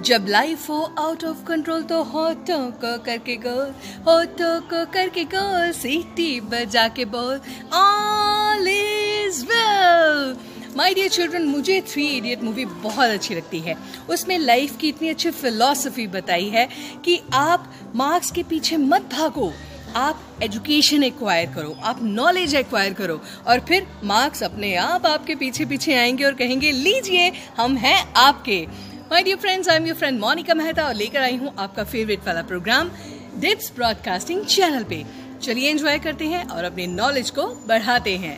जब लाइफ हो out of control तो होठों को करके गोल, होठों को करके गोल, सीटी बजा के बोल all is well. My dear children, मुझे थ्री इडियट मूवी बहुत अच्छी लगती है। उसमें लाइफ की इतनी अच्छी फिलॉसफी बताई है कि आप मार्क्स के पीछे मत भागो, आप एजुकेशन एक्वायर करो, आप नॉलेज एक्वायर करो और फिर मार्क्स अपने आप आपके पीछे पीछे आएंगे और कहेंगे लीजिए हम हैं आपके। My dear friends, I am your friend Monika Mehta और लेकर आई हूँ आपका फेवरेट वाला प्रोग्राम डिप्स ब्रॉडकास्टिंग चैनल पे। चलिए एंजॉय करते हैं और अपने नॉलेज को बढ़ाते हैं।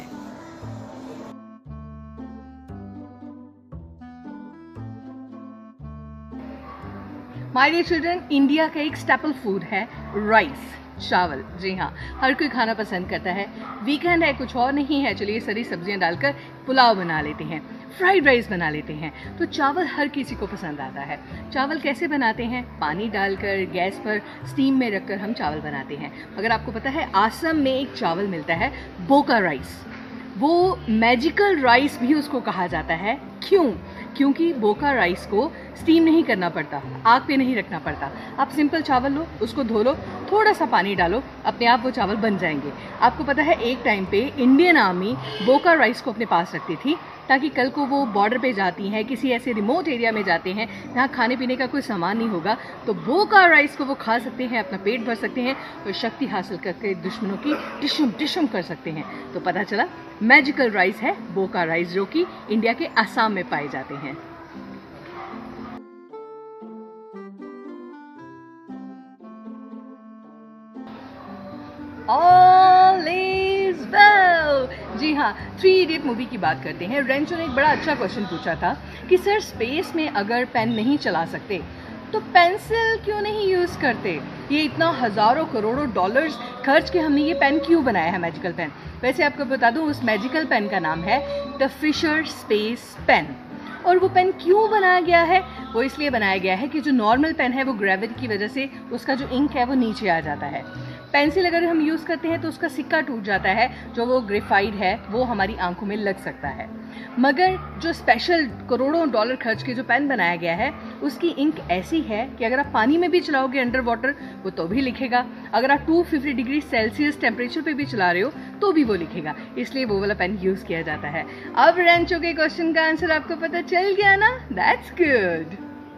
माय डियर चिल्ड्रन, इंडिया का एक स्टेपल फूड है राइस, चावल। जी हाँ, हर कोई खाना पसंद करता है। वीकेंड है, कुछ और नहीं है, चलिए सारी सब्जियां डालकर पुलाव बना लेते हैं, फ्राइड राइस बना लेते हैं। तो चावल हर किसी को पसंद आता है। चावल कैसे बनाते हैं? पानी डालकर गैस पर स्टीम में रखकर हम चावल बनाते हैं। अगर आपको पता है, असम में एक चावल मिलता है बोका राइस। वो मैजिकल राइस भी उसको कहा जाता है। क्यों? क्योंकि बोका राइस को स्टीम नहीं करना पड़ता, आग पे नहीं रखना पड़ता। आप सिंपल चावल लो, उसको धो लो, थोड़ा सा पानी डालो, अपने आप वो चावल बन जाएंगे। आपको पता है, एक टाइम पे इंडियन आर्मी बोका राइस को अपने पास रखती थी ताकि कल को वो बॉर्डर पे जाती हैं, किसी ऐसे रिमोट एरिया में जाते हैं जहाँ खाने पीने का कोई सामान नहीं होगा, तो बोका राइस को वो खा सकते हैं, अपना पेट भर सकते हैं और शक्ति हासिल करके दुश्मनों की टिशुम टिशुम कर सकते हैं। तो पता चला मैजिकल राइस है बोका राइस, जो कि इंडिया के असम में पाए जाते हैं। All is well। जी हाँ, थ्री इडियट मूवी की बात करते हैं। रेंचो ने एक बड़ा अच्छा क्वेश्चन पूछा था कि सर, स्पेस में अगर पेन नहीं चला सकते तो पेंसिल क्यों नहीं यूज करते? ये इतना हजारों करोड़ों डॉलर्स खर्च के हमने ये पेन क्यों बनाया है, मैजिकल पेन? वैसे आपको बता दूं, उस मैजिकल पेन का नाम है द फिशर स्पेस पेन। और वो पेन क्यों बनाया गया है? वो इसलिए बनाया गया है कि जो नॉर्मल पेन है वो ग्रेविटी की वजह से उसका जो इंक है वो नीचे आ जाता है। पेंसिल अगर हम यूज़ करते हैं तो उसका सिक्का टूट जाता है, जो वो ग्रेफाइट है वो हमारी आंखों में लग सकता है। मगर जो स्पेशल करोड़ों डॉलर खर्च के जो पेन बनाया गया है, उसकी इंक ऐसी है कि अगर आप पानी में भी चलाओगे अंडर वाटर, वो तो भी लिखेगा। अगर आप 250 डिग्री सेल्सियस टेम्परेचर पे भी चला रहे हो तो भी वो लिखेगा। इसलिए वो वाला पेन यूज़ किया जाता है। अब रेंचो के क्वेश्चन का आंसर आपको पता चल गया ना? That's good.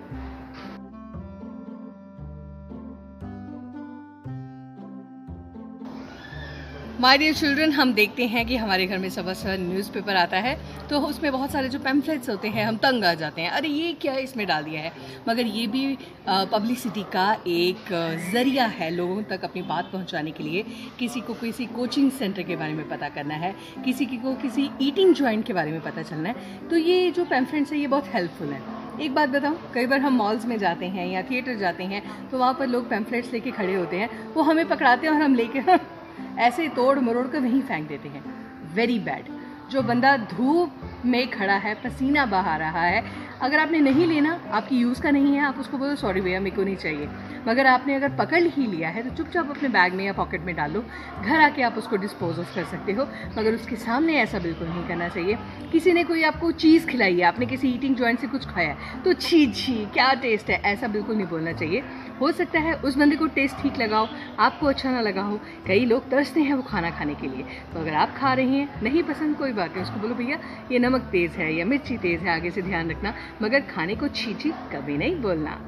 My dear children, हम देखते हैं कि हमारे घर में सुबह सुबह न्यूज़पेपर आता है तो उसमें बहुत सारे जो पैम्फलेट्स होते हैं, हम तंग आ जाते हैं, अरे ये क्या इसमें डाल दिया है। मगर ये भी पब्लिसिटी का एक ज़रिया है लोगों तक अपनी बात पहुंचाने के लिए। किसी को किसी कोचिंग सेंटर के बारे में पता करना है, किसी को किसी ईटिंग जॉइंट के बारे में पता चलना है, तो ये जो पैम्फलेट्स है ये बहुत हेल्पफुल है। एक बात बताऊं, कई बार हम मॉल्स में जाते हैं या थिएटर जाते हैं तो वहाँ पर लोग पैम्फलेट्स लेके खड़े होते हैं, वो हमें पकड़ाते हैं और हम लेके ऐसे तोड़ मरोड़ कर वहीं फेंक देते हैं। Very bad. जो बंदा धूप में खड़ा है, पसीना बहा रहा है, अगर आपने नहीं लेना, आपकी यूज़ का नहीं है, आप उसको बोलो सॉरी भैया मेरे को नहीं चाहिए। मगर आपने अगर पकड़ ही लिया है तो चुपचाप अपने बैग में या पॉकेट में डालो, घर आके आप उसको डिस्पोज ऑफ कर सकते हो। मगर उसके सामने ऐसा बिल्कुल नहीं करना चाहिए। किसी ने कोई आपको चीज़ खिलाई है, आपने किसी ईटिंग जॉइंट से कुछ खाया है तो छी छी क्या टेस्ट है, ऐसा बिल्कुल नहीं बोलना चाहिए। हो सकता है उस बंदे को टेस्ट ठीक लगा हो, आपको अच्छा ना लगा हो। कई लोग तरसते हैं वो खाना खाने के लिए, तो अगर आप खा रहे हैं, नहीं पसंद, कोई बात नहीं, उसको बोलो भैया ये नमक तेज़ है या मिर्ची तेज़ है, आगे से ध्यान रखना। मगर खाने को छी छी कभी नहीं बोलना।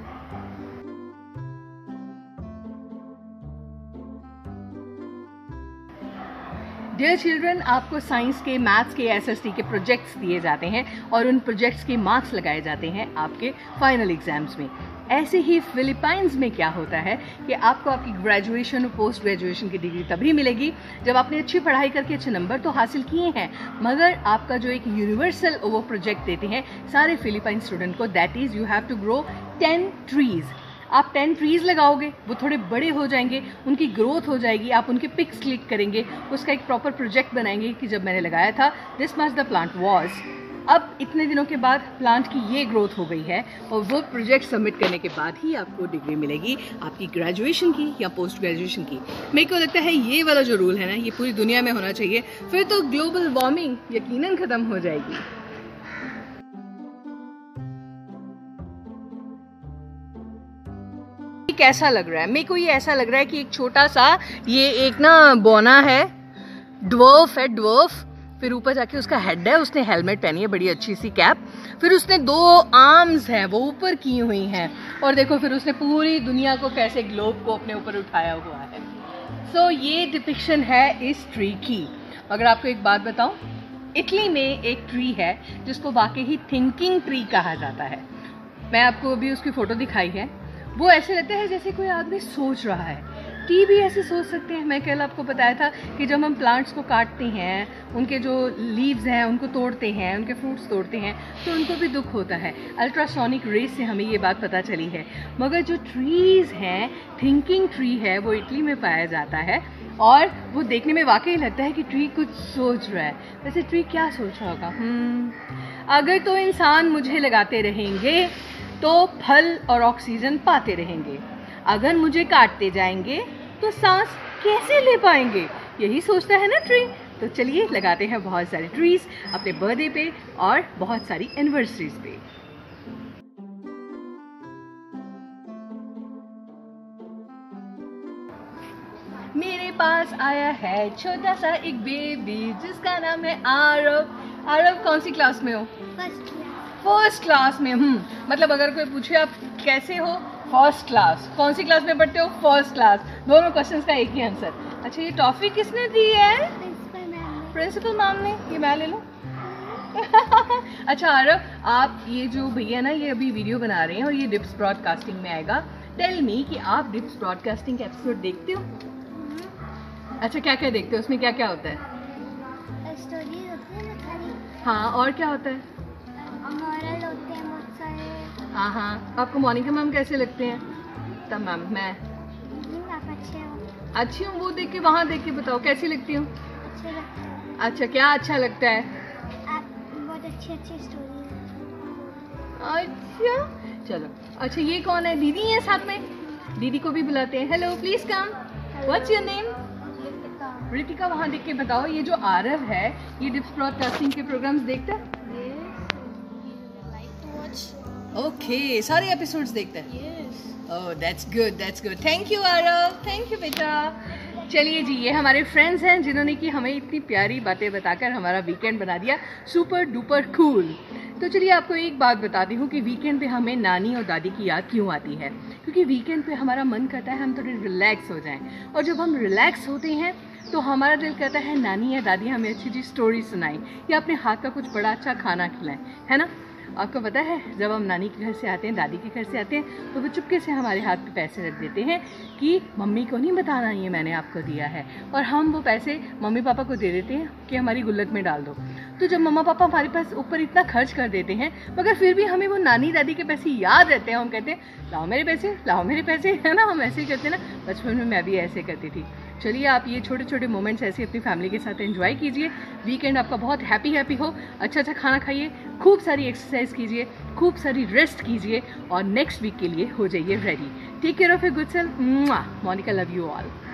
डियर चिल्ड्रन, आपको साइंस के, मैथ्स के, एसएसटी के प्रोजेक्ट्स दिए जाते हैं और उन प्रोजेक्ट्स के मार्क्स लगाए जाते हैं आपके फाइनल एग्जाम्स में। ऐसे ही फिलीपाइंस में क्या होता है कि आपको आपकी ग्रेजुएशन और पोस्ट ग्रेजुएशन की डिग्री तभी मिलेगी जब आपने अच्छी पढ़ाई करके अच्छे नंबर तो हासिल किए हैं, मगर आपका जो एक यूनिवर्सल वो प्रोजेक्ट देते हैं सारे फिलीपाइन स्टूडेंट को, that is you have to grow 10 trees. आप 10 ट्रीज़ लगाओगे, वो थोड़े बड़े हो जाएंगे, उनकी ग्रोथ हो जाएगी, आप उनके पिक्स क्लिक करेंगे, उसका एक प्रॉपर प्रोजेक्ट बनाएंगे कि जब मैंने लगाया था this much the plant was. अब इतने दिनों के बाद प्लांट की ये ग्रोथ हो गई है और वो प्रोजेक्ट सबमिट करने के बाद ही आपको डिग्री मिलेगी, आपकी ग्रेजुएशन की या पोस्ट ग्रेजुएशन की। मेरे को लगता है ये वाला जो रूल है ना, ये पूरी दुनिया में होना चाहिए, फिर तो ग्लोबल वार्मिंग यकीनन ख़त्म हो जाएगी। कैसा लग रहा है? मेरे को ये ऐसा लग रहा है कि एक छोटा सा ये एक ना बोना है, ड्वर्फ है, ड्वर्फ। फिर ऊपर जाके उसका हेड है, उसने हेलमेट पहनी है, बड़ी अच्छी सी कैप। फिर उसने 2 आर्म्स हैं वो ऊपर की हुई हैं, और देखो फिर उसने पूरी दुनिया को कैसे ग्लोब को अपने ऊपर उठाया हुआ है। सो ये डिपिक्शन है इस ट्री की। अगर आपको एक बात बताऊं, इटली में एक ट्री है जिसको वाकई ही थिंकिंग ट्री कहा जाता है। मैं आपको अभी उसकी फ़ोटो दिखाई है। वो ऐसे लगता है जैसे कोई आदमी सोच रहा है। ट्री भी ऐसे सोच सकते हैं। मैं कल आपको बताया था कि जब हम प्लांट्स को काटते हैं, उनके जो लीव्स हैं उनको तोड़ते हैं, उनके फ्रूट्स तोड़ते हैं, तो उनको भी दुख होता है। अल्ट्रासोनिक रेस से हमें ये बात पता चली है। मगर जो ट्रीज़ हैं, थिंकिंग ट्री है, वो इटली में पाया जाता है, और वो देखने में वाकई लगता है कि ट्री कुछ सोच रहा है। वैसे ट्री क्या सोच रहा होगा? अगर तो इंसान मुझे लगाते रहेंगे तो फल और ऑक्सीजन पाते रहेंगे, अगर मुझे काटते जाएंगे तो सांस कैसे ले पाएंगे? यही सोचता है ना ट्री। तो चलिए लगाते हैं बहुत सारे ट्रीज अपने बर्थडे पे और बहुत सारी एनिवर्सरीज पे। मेरे पास आया है छोटा सा एक बेबी जिसका नाम है आरव। आरव कौन सी क्लास में हो? फर्स्ट क्लास में। मतलब अगर कोई पूछे आप कैसे हो, फर्स्ट क्लास। कौन सी क्लास में पढ़ते हो? First class. दोनों क्वेश्चंस का एक ही आंसर। अच्छा, ये टॉफी किसने दी है? प्रिंसिपल मैम ने। ये मैं ले लूं? अच्छा आरव, आप ये जो भैया ना ये अभी वीडियो बना रहे हैं और ये डिप्स ब्रॉडकास्टिंग में आएगा। टेल मी कि आप डिप्स ब्रॉडकास्टिंग का एपिसोड देखते हो? अच्छा, क्या क्या देखते हो? उसमें क्या क्या होता है? स्टोरी होती है ना खाली। हाँ, और क्या होता है? मॉरल होते हैं बहुत सारे। हाँ। आपको मोनिका मैम कैसे लगते हैं? तब मैम मैं आप अच्छे हो? अच्छी हूँ। वो देख के, वहाँ देख के बताओ कैसी लगती हूँ? अच्छे लगते हैं। अच्छा, क्या अच्छा लगता है? आप बहुत अच्छी अच्छी स्टोरी। अच्छा चलो। अच्छा, ये कौन है? दीदी है साथ में। दीदी को भी बुलाते हैं। Hello, please come. What's your name? Ritika. वहाँ देख के बताओ, ये जो आरव है ये डिप्स ब्रॉडकास्टिंग के प्रोग्राम्स देखता है? ओके, सारे एपिसोड्स देखते हैं। Oh, that's good, that's good. Thank you Aarav, thank you बेटा। चलिए जी, ये हमारे फ्रेंड्स हैं जिन्होंने कि हमें इतनी प्यारी बातें बताकर हमारा वीकेंड बना दिया सुपर डुपर कूल। तो चलिए आपको एक बात बताती हूँ कि वीकेंड पे हमें नानी और दादी की याद क्यों आती है। क्योंकि वीकेंड पे हमारा मन करता है हम थोड़े रिलैक्स हो जाएं, और जब हम रिलैक्स होते हैं तो हमारा दिल कहता है नानी या दादी हमें अच्छी अच्छी स्टोरी सुनाएं या अपने हाथ का कुछ बड़ा अच्छा खाना खिलाएं, है ना। आपको पता है जब हम नानी के घर से आते हैं, दादी के घर से आते हैं, तो वो चुपके से हमारे हाथ पे पैसे रख देते हैं कि मम्मी को नहीं बताना ये मैंने आपको दिया है, और हम वो पैसे मम्मी पापा को दे देते हैं कि हमारी गुल्लक में डाल दो। तो जब मम्मा पापा हमारे पास ऊपर इतना खर्च कर देते हैं, मगर फिर भी हमें वो नानी दादी के पैसे याद रहते हैं। हम कहते हैं लाओ मेरे पैसे, लाओ मेरे पैसे, है ना। हम ऐसे ही करते हैं ना। बचपन में मैं भी ऐसे करती थी। चलिए आप ये छोटे छोटे मोमेंट्स ऐसे अपनी फैमिली के साथ एंजॉय कीजिए। वीकेंड आपका बहुत हैप्पी हो। अच्छा अच्छा खाना खाइए, खूब सारी एक्सरसाइज कीजिए, खूब सारी रेस्ट कीजिए, और नेक्स्ट वीक के लिए हो जाइए ready. Take care of your good self. Monika love you all.